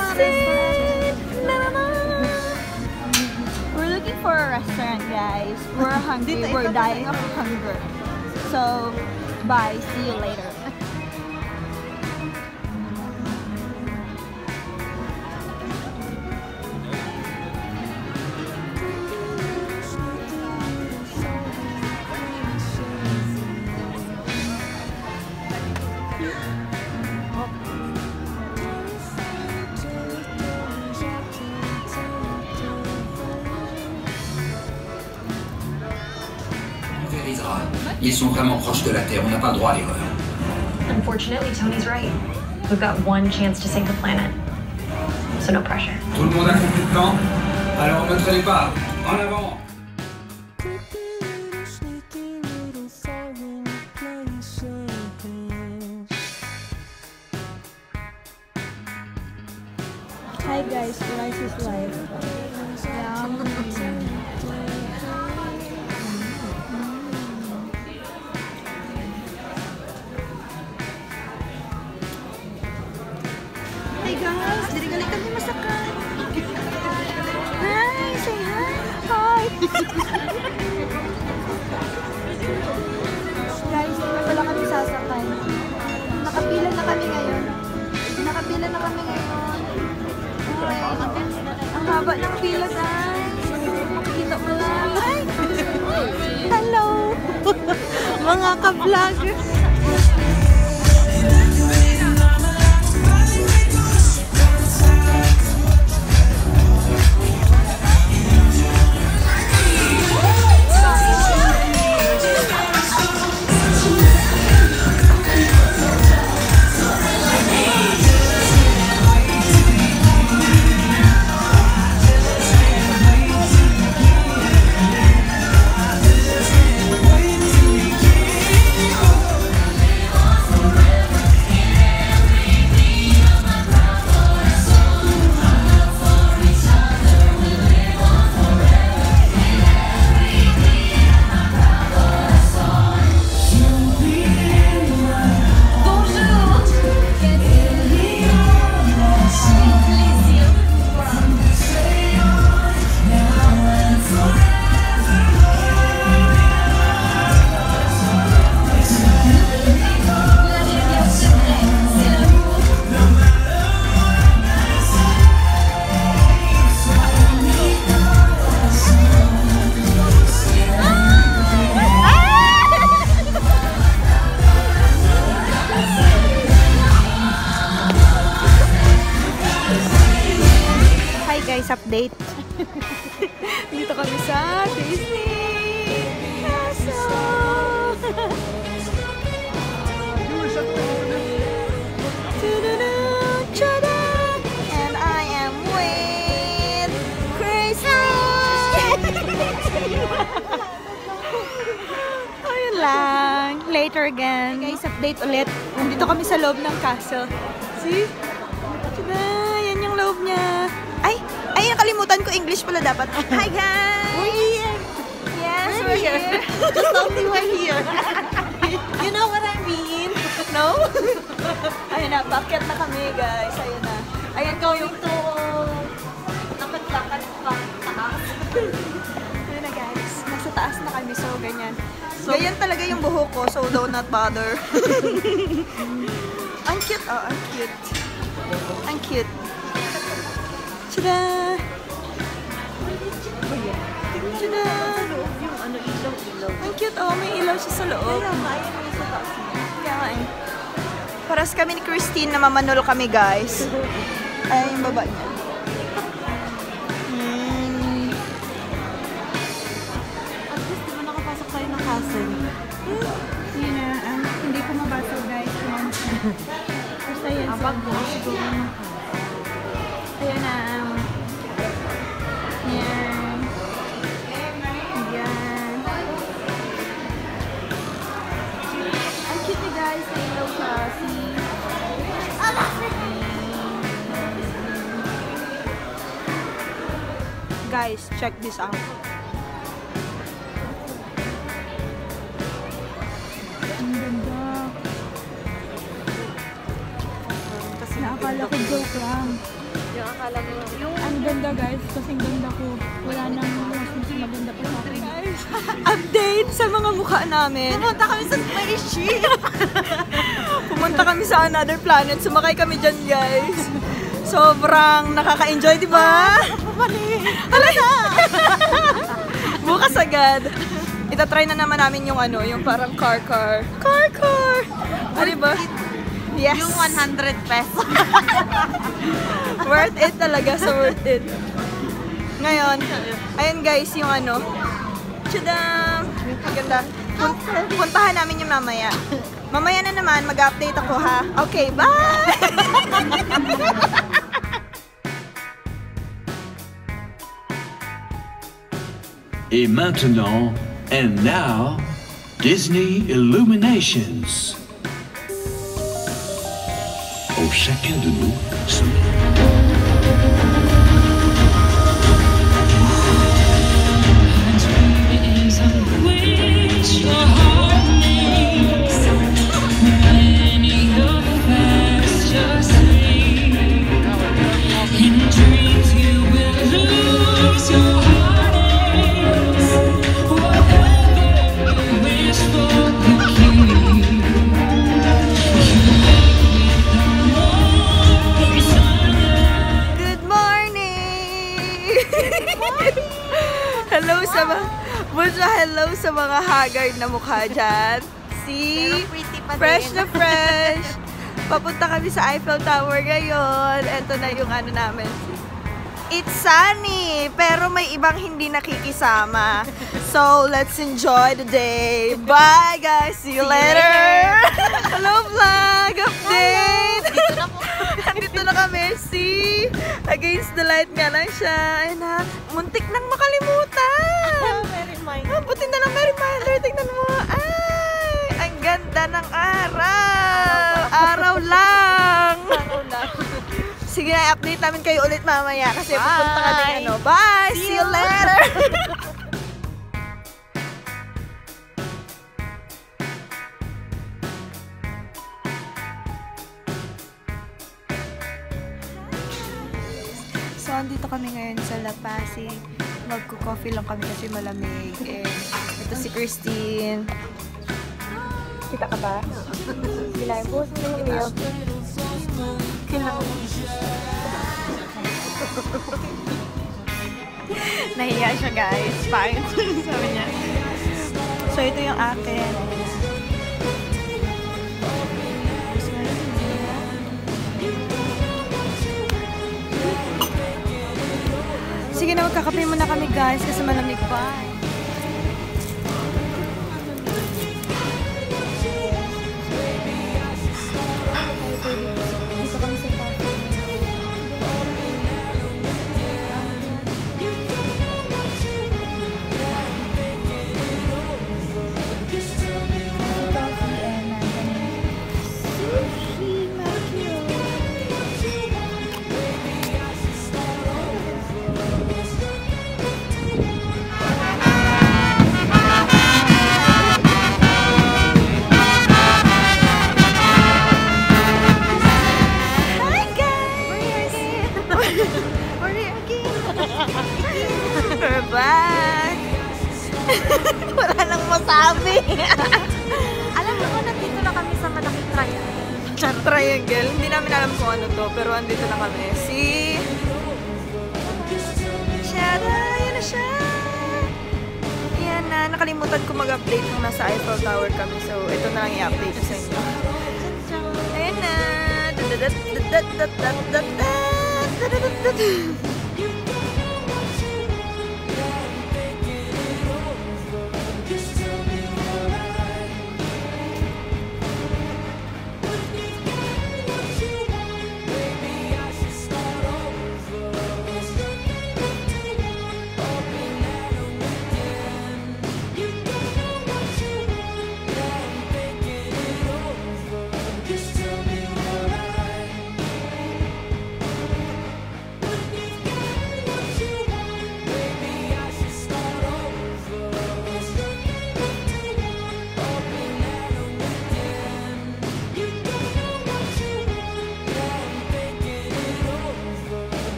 it. We're looking for a restaurant, guys. We're hungry. We're dying of hunger. So, bye. See you later. Ils sont vraiment proches de la Terre, on n'a pas le droit à l'erreur. Unfortunately, Tony's right. We've got one chance to save the planet. So no pressure. Tout le monde a compris le plan? Alors ne traînez pas. En avant! Hi guys, rice is life. Hi guys, dali-gali kami masakan. Hi, say hi. Hi. Guys, hindi na pala kami sasakay. Nakapila na kami ngayon. Ang haba ng pila, guys. Makikita mo lang. Hi. Hello. Mga ka-vloggers. Update. Dito kami sa Disney Castle. And I am with Crazy. Ayun lang. Later again. Guys, update ulit. Nandito kami sa loob ng castle. See? Tada! Yan yung loob niya. Ay, nakalimutan ko. English pala dapat. Hi, guys! We're here! Yes, we're here. Just only we're here. You know what I mean? No? Ayun na, packet na kami, guys. Ayun na. Ayan ko yung to lakad-lakad pa taas. Ayun na, guys. Nasa taas na kami, so ganyan. Ganyan talaga yung buhok ko, so do not bother. Ang cute. Oh, ang cute. Ang cute. Tada! Tada! Ang cute, oh. May ilaw siya sa loob. Kaya nga eh. Paras kami ni Christine na mamanol kami, guys. Ay, yung baba niya. At least, di ba nakapasok tayo ng castle? Yun na, hindi ko mabasa, guys. Basta yun. Abag ko, siguro naman. Ayan na. Yan. Yan. Ang cute niya, guys. May ilaw siya. Guys, check this out. Ang ganda. Kasi nakakala ko joke lang. Ang ganda guys, kasing ganda ko. Wala nang mas maganda pa sa akin. Guys, update sa mga mukha namin. Pumunta kami sa spaceship. Pumunta kami sa another planet. Sumakay kami dyan guys. Sobrang nakaka-enjoy, di ba? Hala na! Bukas agad. Itatry na naman namin yung ano, yung parang car. Ano ba? Yes. Yung 100 pesos. Worth it talaga, so worth it. Ngayon, ayun guys, yung ano. Tadam! Ganda. Puntahan namin yung mamaya. Mamaya na naman, mag-update ako ha. Okay, bye! Et maintenant, and now, Disney Illuminations. Au chacun de nous hello sa mga haggard na mukha dyan. See? Fresh na fresh. Papunta kami sa Eiffel Tower ngayon. Ito na yung ano namin. It's sunny, pero may ibang hindi nakikisama. So, let's enjoy the day. Bye, guys. See you later. Hello, vlog. Update. Andito na kami. See? Against the light nga lang siya. Ayun na. Muntik nang makalimutan. Buti na lang may reminder. Tingnan mo. Ay, ang ganda ng araw. Araw lang. Sige na, update namin kayo ulit mamaya kasi pupunta kami ano. Bye! See you later! So, andito kami ngayon sa La Pasig. Magko-coffee lang kami kasi malamig. And ito si Christine. Kita ka ba? Sila yung post mo yung video. Nahiya siya guys. Pangit. Sabi niya. So, ito yung akin. Sige na, magkakape muna kami guys kasi malamig pa. Back! Wala nang masabi. Alam mo, nandito na kami sa malaking triangle. Triangle? Hindi namin alam kung ano to, pero andito na kami. See? Shada! Yan na siya! Yan na. Nakalimutan ko mag-update nung nasa Eiffel Tower kami. So, ito na lang i-update sa inyo. Ayan na!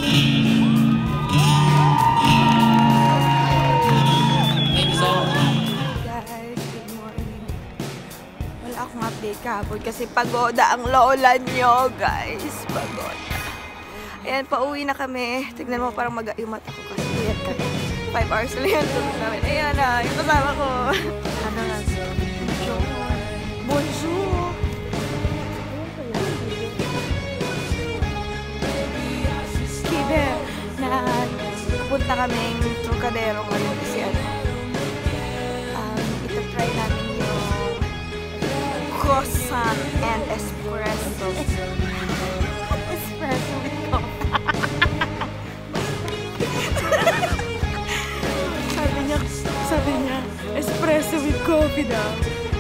Guys, good morning. Wala akong update kahapon kasi pagoda ang lola nyo, guys. Pagoda. Ayan, pauwi na kami. Tignan mo, parang mag-ayumat ako kasi ayan kami. 5 hours lang yan tulog namin. Ayan na, yung kasama ko. Ano nga? Bonjour! Kibe, na pupunta kaming Trocadero ngayon kasi ano, ito-try namin yung croissant and espresso. Espresso with coffee. sabi niya, espresso with coffee daw.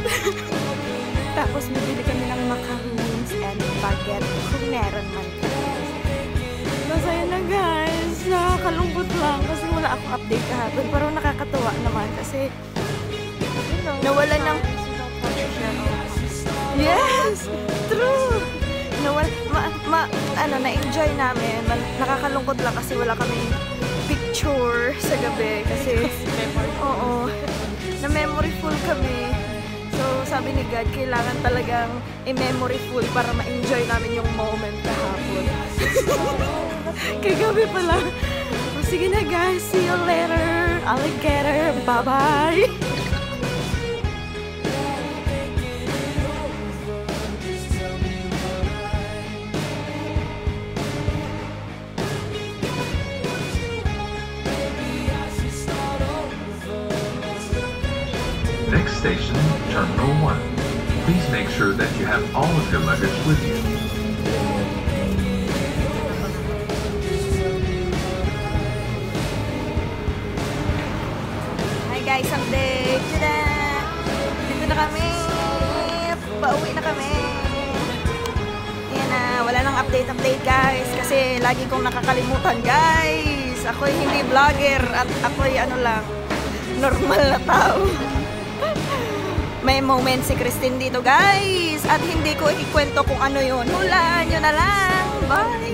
Tapos bibili kami ng macaroons and baguette kung meron man. Masaya na guys, nakakalungkot lang kasi wala akong update kahapon, pero nakakatuwa naman kasi nawala ng yes, true. Na-enjoy namin. Nakakalungkot lang kasi wala kaming picture sa gabi kasi oo, na-memory full kami. So, sabi ni God, kailangan talagang i-memory full para ma-enjoy namin yung moment kahapon. Kagabi pala. O, sige na guys, see you later. Alligator, bye-bye. Next station, Terminal 1. Please make sure that you have all of your luggage with you. Hi guys, update! Tada! Dito na kami! Pauwi na kami! Ayan na, wala nang update guys kasi lagi kong nakakalimutan guys! Ako'y hindi vlogger at ako'y ano lang, normal na tao. May moment si Christine dito guys at hindi ko ikwento kung ano yun. Hulaan nyo na lang. Bye!